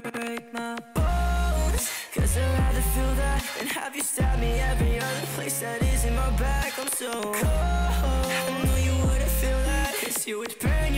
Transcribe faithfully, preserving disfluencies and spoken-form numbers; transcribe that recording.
break my bones, cause I'd rather feel that than have you stab me every other place that is in my back. I'm so cold, I know you wouldn't feel that, cause you would break